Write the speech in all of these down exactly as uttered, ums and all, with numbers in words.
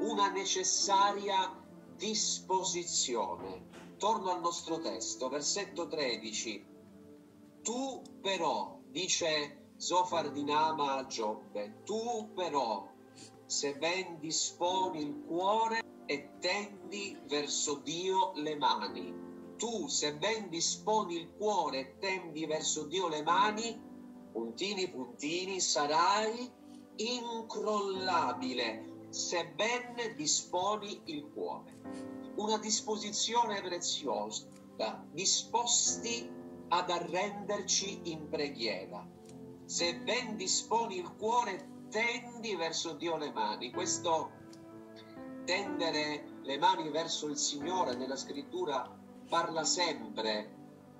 una necessaria disposizione. Torno al nostro testo, versetto tredici. Tu però, dice Zofar di Naama a Giobbe, tu però, se ben disponi il cuore e tendi verso Dio le mani, tu se ben disponi il cuore e tendi verso Dio le mani, puntini puntini, sarai incrollabile se ben disponi il cuore. Una disposizione preziosa, disposti ad arrenderci in preghiera. Se ben disponi il cuore, tendi verso Dio le mani. Questo tendere le mani verso il Signore nella scrittura parla sempre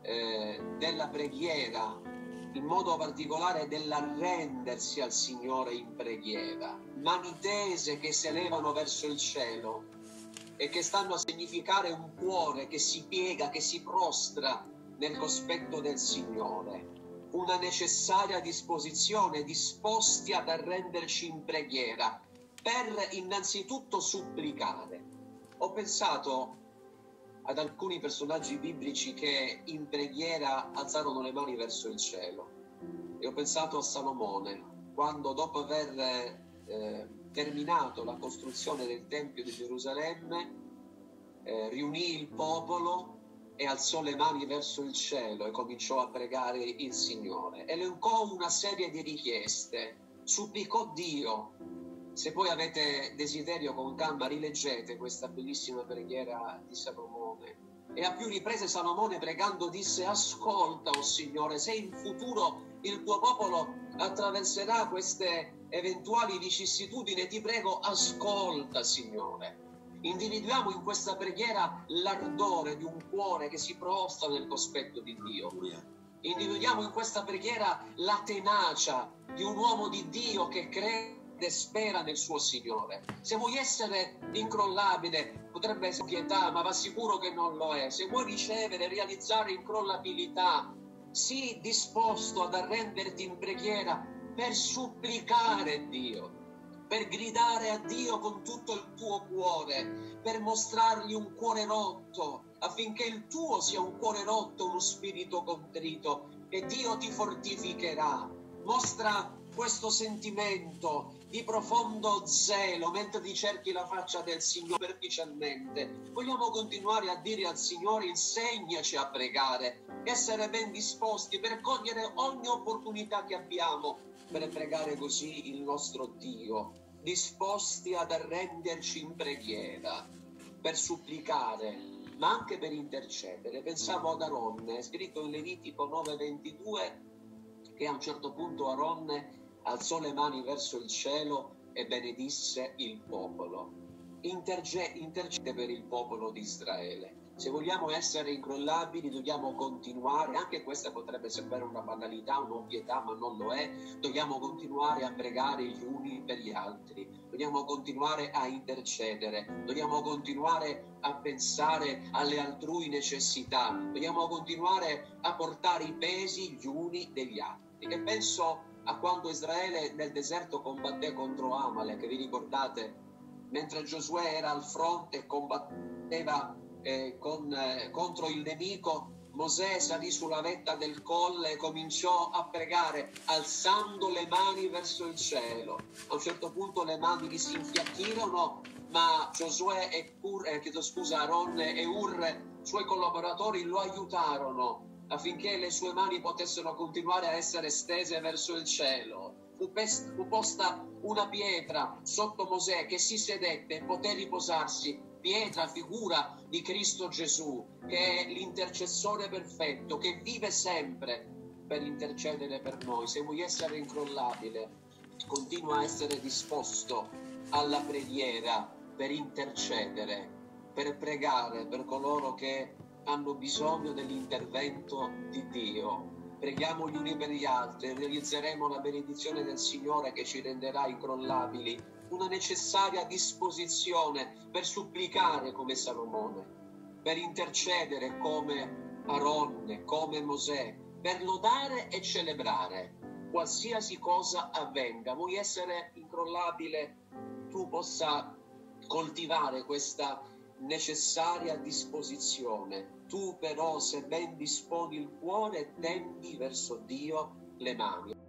eh, della preghiera, in modo particolare dell'arrendersi al Signore in preghiera. Mani tese che si elevano verso il cielo e che stanno a significare un cuore che si piega, che si prostra nel cospetto del Signore. Una necessaria disposizione, disposti ad arrenderci in preghiera, per innanzitutto supplicare. Ho pensato ad alcuni personaggi biblici che in preghiera alzarono le mani verso il cielo, e ho pensato a Salomone, quando dopo aver eh, terminato la costruzione del Tempio di Gerusalemme eh, riunì il popolo e alzò le mani verso il cielo e cominciò a pregare il Signore. Elencò una serie di richieste, supplicò Dio. Se poi avete desiderio, con calma rileggete questa bellissima preghiera di Salomone. E a più riprese Salomone, pregando, disse: ascolta, o Signore, se in futuro il tuo popolo attraverserà queste eventuali vicissitudini, ti prego, ascolta, Signore. Individuiamo in questa preghiera l'ardore di un cuore che si prostra nel cospetto di Dio. Individuiamo in questa preghiera la tenacia di un uomo di Dio che crede e spera nel suo Signore. Se vuoi essere incrollabile, potrebbe essere pietà, ma va sicuro che non lo è. Se vuoi ricevere e realizzare incrollabilità, sii disposto ad arrenderti in preghiera per supplicare Dio, per gridare a Dio con tutto il tuo cuore, per mostrargli un cuore rotto, affinché il tuo sia un cuore rotto, uno spirito contrito, e Dio ti fortificherà. Mostra questo sentimento di profondo zelo mentre ti cerchi la faccia del Signore superficialmente. Vogliamo continuare a dire al Signore: insegnaci a pregare, essere ben disposti per cogliere ogni opportunità che abbiamo per pregare così il nostro Dio, disposti ad arrenderci in preghiera, per supplicare, ma anche per intercedere. Pensavo ad Aronne, è scritto in Levitico nove ventidue, che a un certo punto Aronne alzò le mani verso il cielo e benedisse il popolo. Interge- intercede per il popolo di Israele. Se vogliamo essere incrollabili, dobbiamo continuare, anche questa potrebbe sembrare una banalità, un'ovvietà, ma non lo è. Dobbiamo continuare a pregare gli uni per gli altri, dobbiamo continuare a intercedere, dobbiamo continuare a pensare alle altrui necessità, dobbiamo continuare a portare i pesi gli uni degli altri. E penso a quando Israele nel deserto combatté contro Amalek, vi ricordate? Mentre Giosuè era al fronte e combatteva eh, con, eh, contro il nemico, Mosè salì sulla vetta del colle e cominciò a pregare, alzando le mani verso il cielo. A un certo punto le mani gli si infiacchirono, ma Giosuè e Ur, eh, chiedo scusa, Aronne e Ur, suoi collaboratori, lo aiutarono affinché le sue mani potessero continuare a essere stese verso il cielo. Fu, pest- fu posta una pietra sotto Mosè, che si sedette e poté riposarsi. Pietra, figura di Cristo Gesù, che è l'intercessore perfetto, che vive sempre per intercedere per noi. Se vuoi essere incrollabile, continua a essere disposto alla preghiera per intercedere, per pregare per coloro che hanno bisogno dell'intervento di Dio. Preghiamo gli uni per gli altri e realizzeremo la benedizione del Signore che ci renderà incrollabili. Una necessaria disposizione per supplicare come Salomone, per intercedere come Aronne, come Mosè, per lodare e celebrare qualsiasi cosa avvenga. Vuoi essere incrollabile? Tu possa coltivare questa necessaria disposizione. Tu però, se ben disponi il cuore, tendi verso Dio le mani.